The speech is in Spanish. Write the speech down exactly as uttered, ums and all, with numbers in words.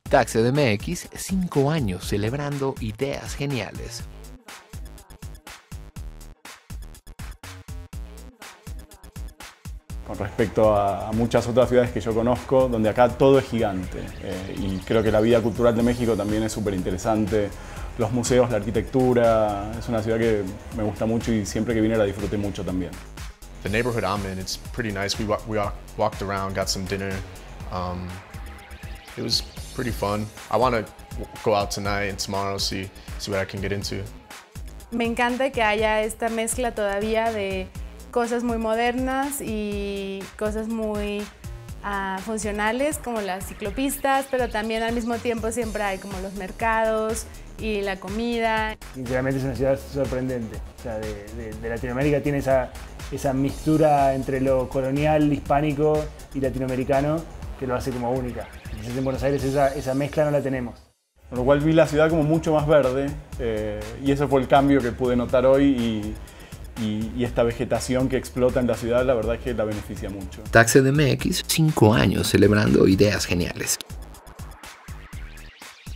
TaxeDMX, cinco años celebrando ideas geniales. Con respecto a, a muchas otras ciudades que yo conozco, donde acá todo es gigante. Eh, y creo que la vida cultural de México también es súper interesante. Los museos, la arquitectura, es una ciudad que me gusta mucho y siempre que vine la disfruté mucho también. The neighborhood I'm in, it's pretty nice. We, wa we walked around, got some dinner. Um, it was pretty fun. I want to go out tonight and tomorrow, see, see what I can get into. Me encanta que haya esta mezcla todavía de cosas muy modernas y cosas muy uh, funcionales como las ciclopistas, pero también al mismo tiempo siempre hay como los mercados y la comida. Sinceramente es una ciudad sorprendente. O sea, de, de, de Latinoamérica tiene esa, esa mixtura entre lo colonial, hispánico y latinoamericano que lo hace como única. Quizás en Buenos Aires esa, esa mezcla no la tenemos. Con lo cual vi la ciudad como mucho más verde eh, y ese fue el cambio que pude notar hoy y, y, y esta vegetación que explota en la ciudad la verdad es que la beneficia mucho. TaxeDMX, cinco años celebrando ideas geniales.